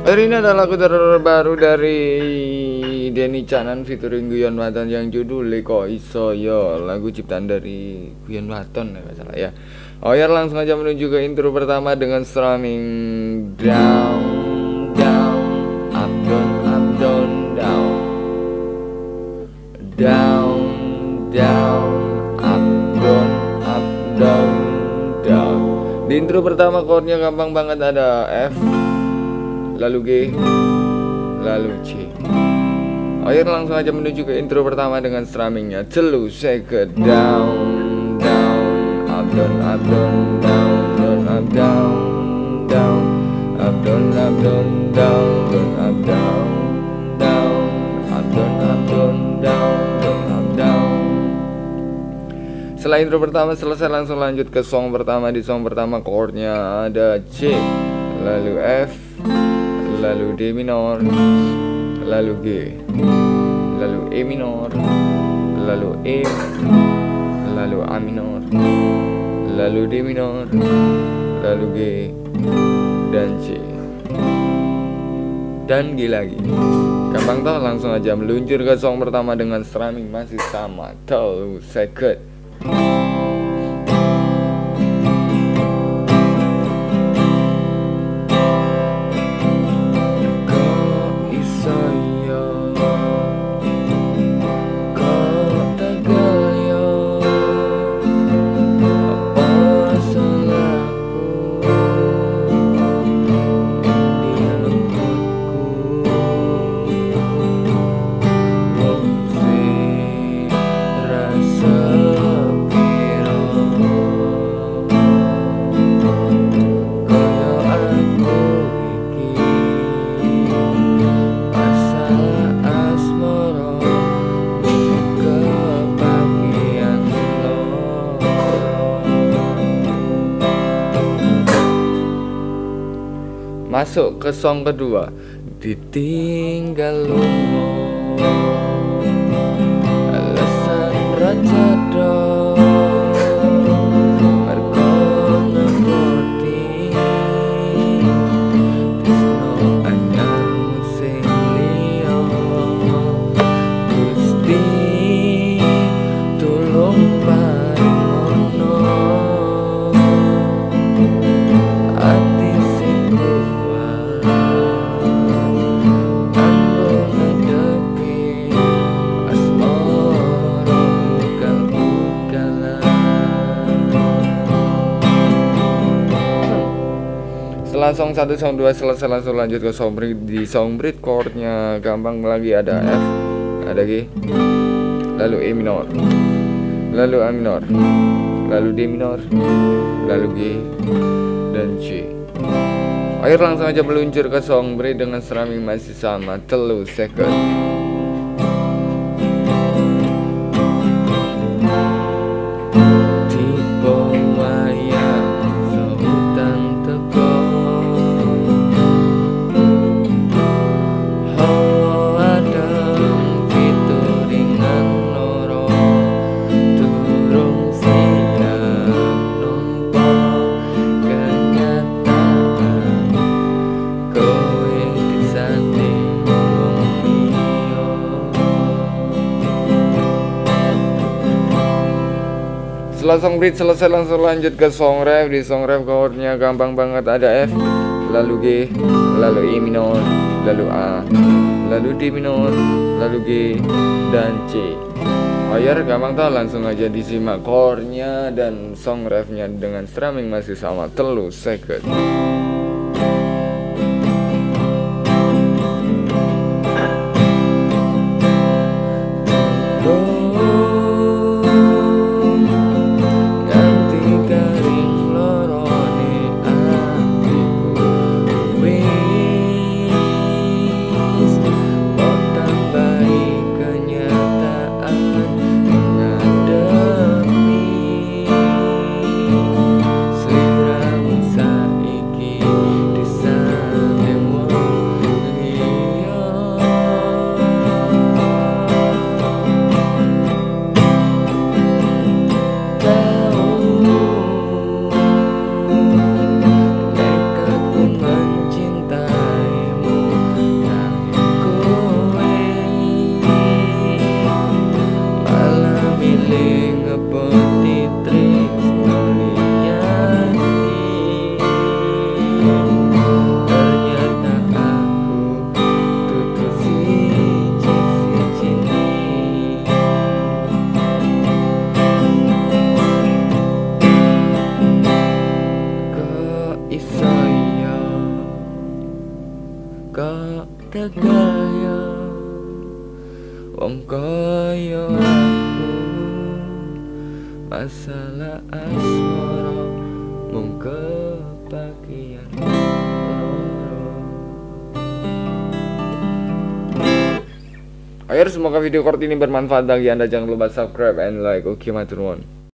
Ini adalah lagu terbaru dari Denny Canan featuring Guyon Waton yang judulnya Kok Iso Yo, lagu ciptaan dari Guyon Waton ya nggak salah ya. Oh ya, langsung aja menuju ke intro pertama dengan strumming down down up down up down down down down up down up down down. Di intro pertama chordnya gampang banget, ada F, lalu G, lalu C. Ayo langsung aja menuju ke intro pertama dengan strummingnya. Celu second down down up down up down down down up down down up down up down down down up down down up down up down down down up down. Setelah intro pertama selesai, langsung lanjut ke song pertama. Di song pertama chordnya ada C, lalu F, lalu D minor, lalu G, lalu E minor, lalu E, lalu A minor, lalu D minor, lalu G, dan C, dan G lagi. Gampang toh, langsung aja meluncur ke song pertama dengan strumming masih sama 2 second. Masuk ke song kedua, ditinggal lungo alasan raja do mergo ngerti tresno anyar sing liya Gusti tulung paringono ati sing setelah song 1, song 2 selesai, langsung lanjut ke song bridge. Di song bridge chordnya gampang lagi, ada F, ada G, lalu E minor, lalu A minor, lalu D minor, lalu G, dan C. Ayo langsung aja meluncur ke song bridge dengan strumming masih sama 3 second. Setelah song bridge selesai, langsung lanjut ke song ref. Di song ref chordnya gampang banget, ada F, lalu G, lalu E minor, lalu A, lalu D minor, lalu G, dan C. Ayo gampang tau, langsung aja disimak chordnya dan song refnya dengan strumming masih sama 3 second. gaya wong kaya aku, masalah asmara mung kebagian loro. Akhir semoga video Kartini bermanfaat bagi Anda. Jangan lupa subscribe and like. Oke, matur nuwun.